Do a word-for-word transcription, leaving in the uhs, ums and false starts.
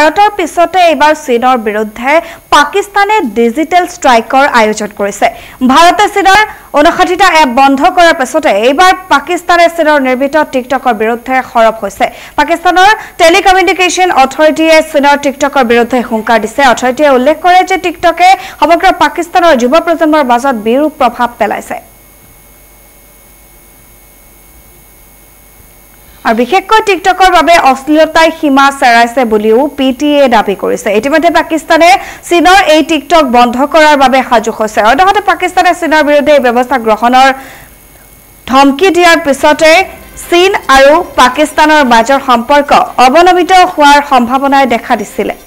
ভাৰতৰ পিছতে এইবাৰ চীনৰ বিৰুদ্ধে পাকিস্তানে ডিজিটেল ষ্ট্ৰাইকৰ আয়োজন কৰিছে ভাৰতে চীনৰ ঊনষাঠিটা এপ বন্ধ কৰাৰ পিছতে এইবাৰ পাকিস্তানে চীনৰ নিৰ্মিত টিকটকৰ বিৰুদ্ধে খৰব হৈছে পাকিস্তানৰ টেলিকমিউনিকেশ্যন অথৰিটিয়ে চীনৰ টিকটকৰ বিৰুদ্ধে হুংকাৰ দিছে অথৰিটিয়ে উল্লেখ কৰে যে টিকটকে সমগ্ৰ পাকিস্তানৰ যুৱ প্ৰজন্মৰ মাজত বিৰূপ প্ৰভাৱ পেলাইছে আর বিশেষকৈ টিকটকৰ বাবে অশ্লীলতাই সীমা চেৰাইছে বুলিও পিটিএ দাবী কৰিছে ইতিমধ্যে পাকিস্তানে চীনৰ এই টিকটক বন্ধ কৰাৰ বাবে সাজু হৈছে অন্যহাতে পাকিস্তানে চীনৰ বিৰুদ্ধে এই ব্যৱস্থা গ্ৰহণৰ ধমকি দিয়াৰ পিছতে চীন আৰু পাকিস্তানৰ মাজৰ সম্পৰ্ক অৱনমিত হোৱাৰ সম্ভাৱনাই দেখা দিছিলে